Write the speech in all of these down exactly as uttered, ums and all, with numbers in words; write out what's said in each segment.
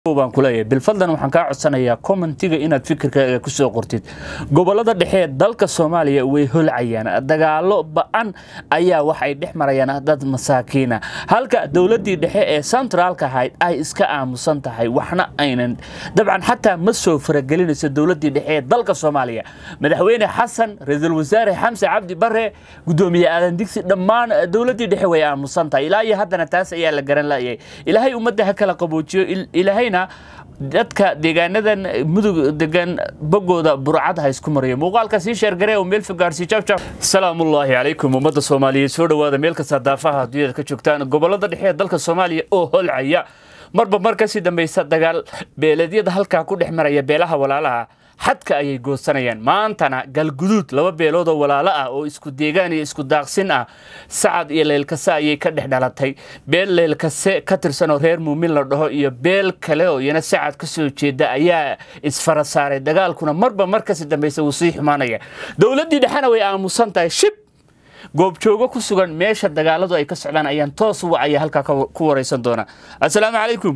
baan kuleeyahay bilfadlan waxaan ka codsanayaa commentiga inaad fikirkaaga ku soo qortid gobolada dhexe dalka Soomaaliya way holcayaan dagaalo ba'an ayaa wax ay dhex marayaan dad masaakiina halka dawladii dhexe ee centralka ahayd ay iska aamusan tahay waxna aynan dabcan xataa ma soo faragelinayso dawladii dhexe ee dalka Soomaaliya madaxweyne Xasan ra'iisul wasaare Xamse Cabdi Barre gudoomiye aadan digsi dhammaan dawladii dhexe way aamusan tahay ilaa iyo haddana taas ayaa la garan laayay ilaahay ummadda kala qaboojiyo ilaahay dadka deegaanadan mudug degan bagooda burcad ha isku mariyo muuqaalka si sheer gareey oo meel figaarsi jab jab salaamu alaykum ummadda Soomaaliyeed soo dhawaada meel ka sadaafaha dunida ka joogtaan gobolada dhexe dalka Soomaaliya oo holcaya marba marka si dambaysa dagaal beeleedyada halka ku dhex maraya beelaha walaalaha xadka ayay goosanayaan maantana galguduud laba beelood oo walaalo ah oo isku deegaan iyo isku daaqsin ah Sacad iyo Leelkase ayay ka dhex dhalatay beel Leelkase ka tirsan oo reer muumin la dhaho iyo beel kale oo iyana Sacad ka soo jeeda ayaa isfara saaray dagaalkuna marba marka si dambaysa uu sii xumaanaya dawladii dhaxana way aamusan tahay shib goob joogo ku sugan meesha dagaaladu ay ka socdaan ayaan toos u wacay halka ku wareysan doona assalaamu calaykum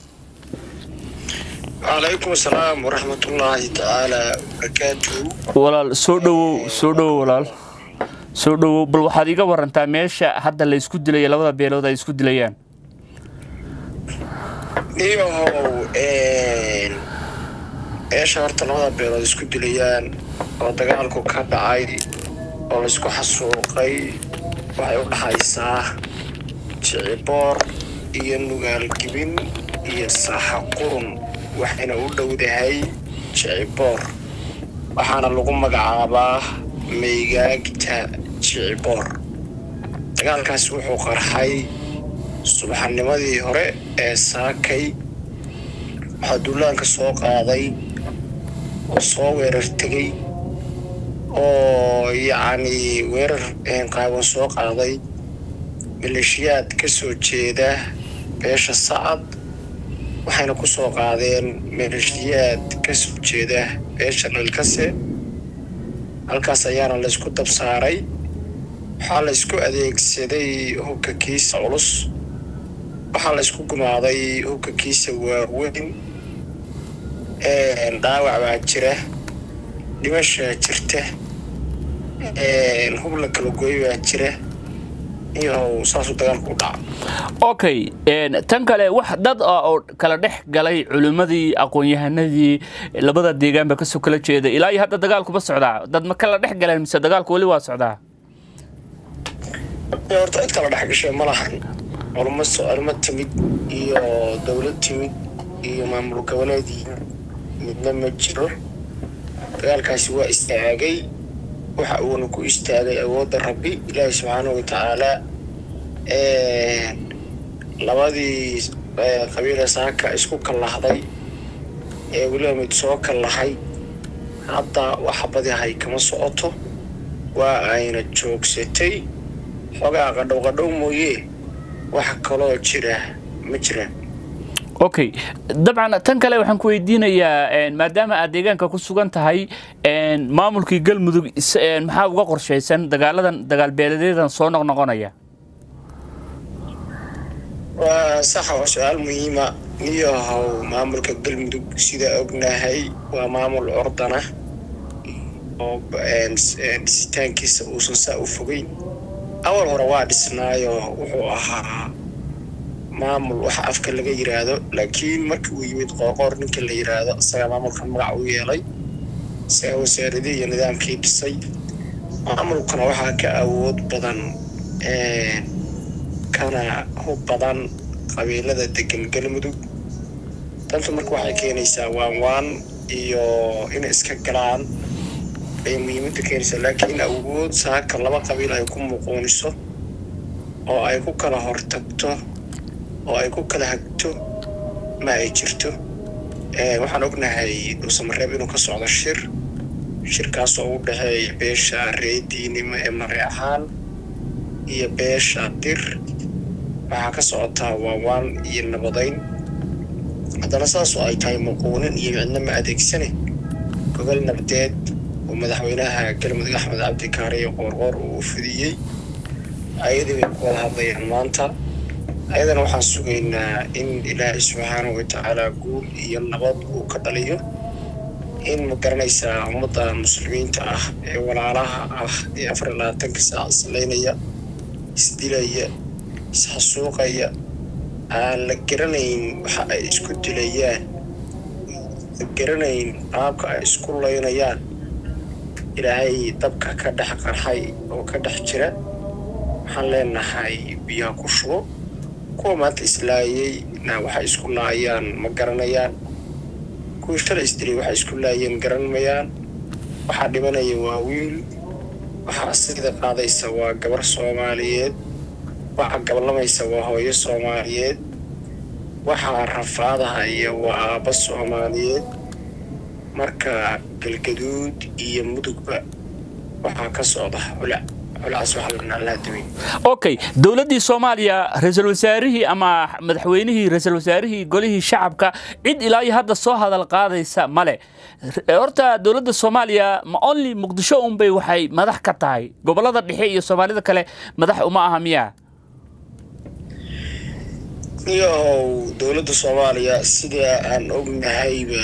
عليكم السلام ورحمة الله تعالى وبركاته. ولا سودو سودو ولا سودو بل واحد يجا ورنتا ماشى حتى اللي يسكت لي لو ده بيلو ده يسكت ليان. إيه هو إيه إيش هرت لو ده بيلو يسكت ليان وتجعل كوكب عادي ولا يسكت حسوقي وهيقول حيساه شعبار ينقل كبين يصح قرن waxayna u dhowdahay Jiciboor waxaana lagu magacaabaa meegaagta Jiciboor dagaalkaas wuxuu qarxay subaxnimadii hore ee saakay xaduulaanka soo qaaday oo soo weerar tagay oo yaani weerar een qaawan soo qaaday maleeshiyaad ka soo jeeda beesha Sacad waxayna ku soo qaadeen maleeshiyaad ka soo jeeda beesha Leelkase halkaas ayaana la isku dab saaray waxa la isku adeegsaday hubka kiisa culus waxa la isku gumaaday hubka kiisa waaweyn ee dhaawac baa jira dhimasho jirta ee hub la kala gooyay baa jira iyo saasu dagaalku dhac okay een tan kale wax dad oo kala dhex galay culimadii aqoon-yahanadii labada deegaanba ka soo kala jeeda ilaa hadda dagaalku ba socdaa dad ma kala dhex galeen mise dagaalku wali waa socdaa horta inta la dhex gashay malahan culimo soo timid iyo dawlad timid iyo maamul goboleedii midna ma jiro dagaalkaasi waa istaagay waxa uu ku istaagay awoodda Rabbi Ilaahay subhanahu wa ta'ala ee labadii qabiilada saaka isku kalahday ee waliba mid soo kalahay hadda waxa badihay kama socoto waa ayna joogsatay xogaa qadhow qadhow mooyee wax kale oo jira ma jiraan okay dabcan tan kale waxaan ku weydiinayaa maadaama aad deegaanka ku sugan tahay een maamulkii galmudug maxaa uga qorsheysan dagaaladan dagaal beeleedyada soo noqnoqonaya waa sax oo su'aal muhiim ah iyo maamulka galmudug sida ognahay waa maamul ordana oo een sitaankiisa uu soo saa u fogeyn awal hore waa dhisnaayo wuxuu ahaa maamul waxa afka laga yiraahdo laakiin markii uu yimid qoqor ninka la yiraahdo asaga maamulka magac uu yeelay say wasaaradii iyo nidaamkii dhisay maamulkuna waxa ka awood badan ee kana hub badan qabiilada degan galmudug tantu markii waxay keenaysaa waan waan iyo in iska galaan ay muhiimada keenaysaa laakiin awood saaka laba qabiil ay ku muuqooniso oo ay ku kala hortagto oo ay ku kala hagto ma ay jirto ee waxaan ognahay Dhuusamareeb inuu ka socdo shir shirkaas oo u dhaxeeya beesha reediinimo ee Mareexaan iyo beesha Dir waxa ka socota waan iyo nabadeyn hadana saas oo ay tahay muqoonin iyo midnimo adeegsane gobol nabadeed oo madaxweynaha galmudug Axmed Cabdi Kaariye Qoorqoor uu fidiyay ayadii ku wada hadlayeen maanta أيضا وحن سجينا إن إلهي سبحانه وتعالى قول ينبض وكدليه إن مقرنيسا أمضى المسلمين تأه ولا علىها أه أفر الله تنكس عصلينيا إسديليا إسحسوقيا لقرنين وحا إسكو دليان لقرنين قابك إسكو لينيان إلهي طبكا كدح قرحي وكدح جرا حلينا حي بيها كشو كومات إسلايي نا وحا إسكو لايان مقرنيان كوشتر إسدري وحا إسكو لايان قرنميان وحا دماني واويل وحا أسيدة قاضي سوا قبر صوماليات وحا قبل لما يسوا هوي صوماليات وحا رفاضها إيا وآبا صوماليات marka galgaduud iyo mudugba waxa ka socda hula hulaas waxa la duway okay dawladii Soomaaliya ra'iisul wasaarihii ama madaxweynihii ra'iisul wasaarihii golihii shacabka cid ilaa hadda soo hadal qaadaysa male horta dawladda Soomaaliya ma only Muqdisho un bay waxay madax ka tahay gobolada dhexe iyo Soomaalida kale madax uma aha miya iyo dawladda Soomaaliya sida aan ognahayba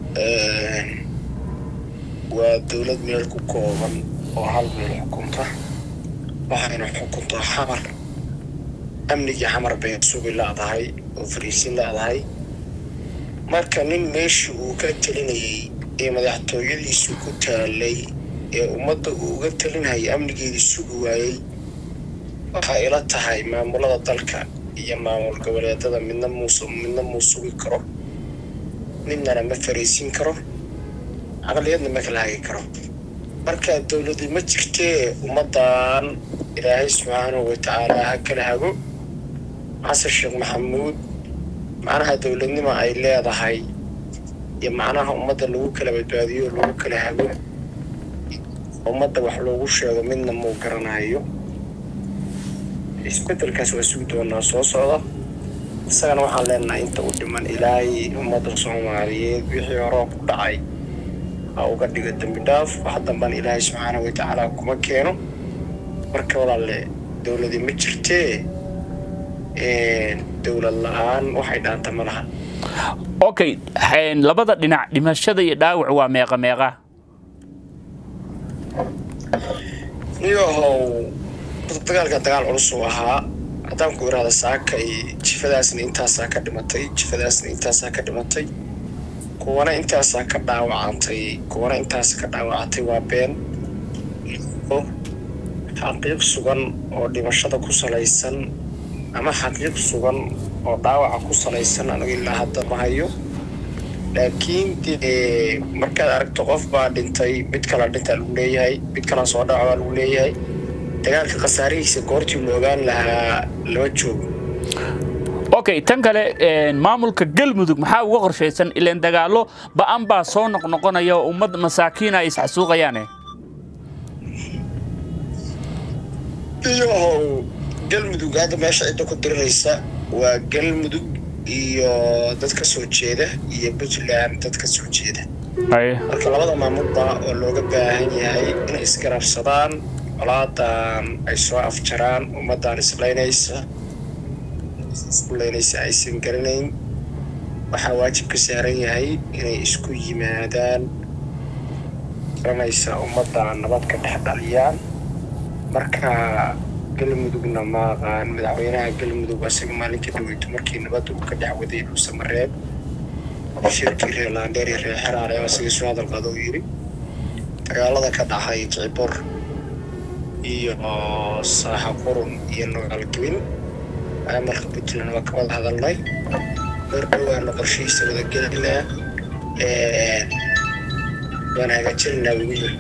ودولة ملك كوبان وحال من الحكومة وحين الحكومة حمر أمني حمر بين سوق الله ضهي وفريسين الله ضهي مركنين مش وكتليني إيه مدحتو يلي سوق تالي إيه ومد وكتلين هاي أمني يلي سوق واي وحائلات هاي ما مولد ذلك يا ما مول قبليات هذا من نموس من نموس ويكره مننا ما فريسين كرو عقليتنا ما كلها كرو marka dawladdu ma jirtee umadan Ilaahay subhanahu wa ta'ala hakala hago Xasan Sheekh Maxamuud macnaha dawladnimo ay leedahay iyo macnaha umada lagu kala badbaadiyo lagu kala hago umada wax loogu sheego midna ma garanayo isbeddelkaas waa soo doonaa soo socda isagana waxaan leenahay inta u dhiman Ilaahay umada Soomaaliyeed wixii hore ku dhacay oo uga dhigay dambi dhaaf waxa damban Ilaahay subhanahu wa ta'ala kuma keeno marka walaale dawladii ma jirtee ee dawlad la'aan waxay dhaanta malaha okay xeen labada dhinac dhimashada iyo dhaawac waa meeqa meeqa iyo dagaalka dagaal culus oo ahaa hadaan ku yiraahdo saakay jifadaasna intaas ka dhimatay jifadaasna intaas ka dhimatay kuwana intaas ka dhaawacantay kuwana intaas ka dhaawacantay waa been oo xaqiiq sugan oo dhimashada ku salaysan ama xaqiiq sugan oo dhaawaca ku salaysan aniga ilaa hadda ma hayo laakiin markaad aragto qof baa dhintay mid kale dhinta lagu leeyahay mid kale soo dhaawacay lagu leeyahay dagaalka qasaarihiisa goortii loo ogaan lahaa loo joogo okay tan kale maamulka galmudug maxaa uga qorsheysan ileen dagaalo baan baa soo noqnoqonaya ummad masaakiin ay isxasuuqayaan iyo galmudug hadda meesha cid ku diriraysa waa galmudug iyo dadka soo jeeda iyo Puntland dadka soo jeeda ay marka labada maamul baa oo looga baahan yahay in isgarabsadaan walaadan ay soo afjaraan ummadan islaynaysa islaynaysa ay sin garanayn waxa waajib ka saaran yahay inay isku yimaadaan ranaysa ummadan nabad ka dhex dhaliyaan marka galmudugna ma qaan madaxweynaha galmudug asaga maalintii dhaweyto markii nabad uu ka dhex waday uu samareeb shirkii Reelandheer iyo Xeraale oo sidii soo hadal qado yiri dagaalada ka dhacay Jibor iyo saaxa qurun iyo nool twin amarka Puntland waa ka wada hadalnay markaa qorshihiisa wada gelinaa ee wanaga jirnaa wiil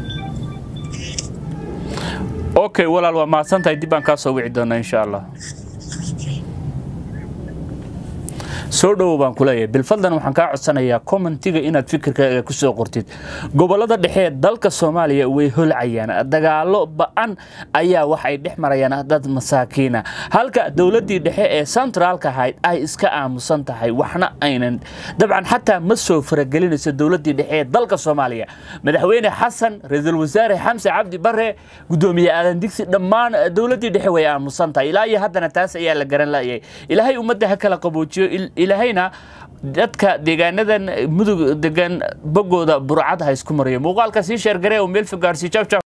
okay walaal waa maadsantahay dib aan ka soo wici doonaa insha Allah soo dhawow baan ku leeyahay bilfadlan waxaan ka codsanayaa commentiga inaad fikirkaaga ku soo qortid gobolada dhexe dalka Soomaaliya way holcayaan dagaalo ba'an ayaa waxay dhex marayaan dad masaakiina halka dawladii dhexe ee centralka ahayd ay iska aamusan tahay waxna aynan dabcan xataa ma soo faragelinayso dawladii dhexe ee dalka Soomaaliya madaxweyne Xasan ra'iisul wasaare Xamse Cabdi Barre gudoomiye aadan digsi dhammaan dawladii dhexe way aamusan tahay ilaa iyo haddana taas ayaa la garan laayay ilaahay ummadda kala qaboojiyo ilaahayna dadka deegaanadan mudug degan bogooda burcad ha isku mariyo muuqaalka si sheer garee oo meel fagaarsi